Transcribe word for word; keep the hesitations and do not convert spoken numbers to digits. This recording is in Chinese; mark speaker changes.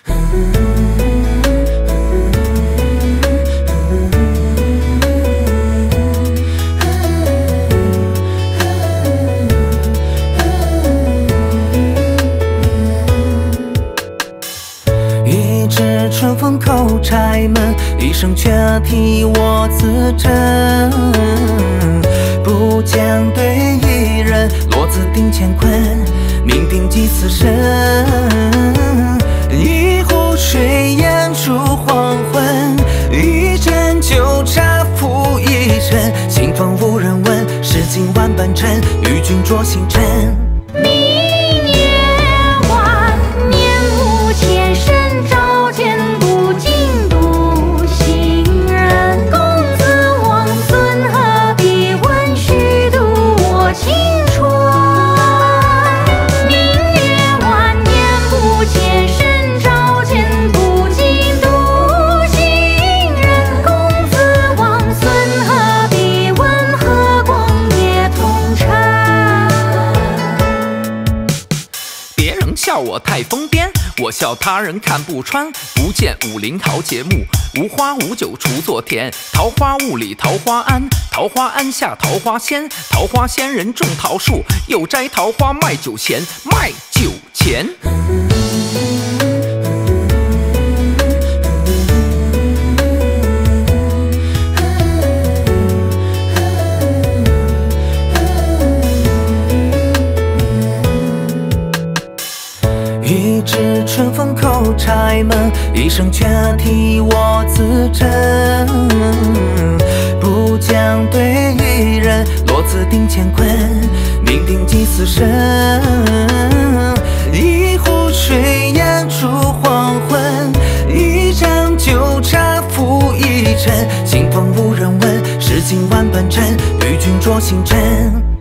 Speaker 1: 一支春风叩柴门，一声却替我自珍。不将对一人，落子定乾坤，命定几死生。一壶水烟烛黄昏，一盏酒茶付一尘。清风无人问，诗经万般尘，与君酌星辰。
Speaker 2: 笑我太疯癫，我笑他人看不穿。不见武林豪杰墓，无花无酒锄作田。桃花坞里桃花庵，桃花庵下桃花仙。桃花仙人种桃树，又摘桃花卖酒钱，卖酒钱。
Speaker 1: 一支春风叩柴门，一声却替我自珍。不将对一人，落子定乾坤，命定几死生。一壶水烟烛黄昏，一盏酒茶付一尘。清风无人问，诗经万般尘，与君酌星辰。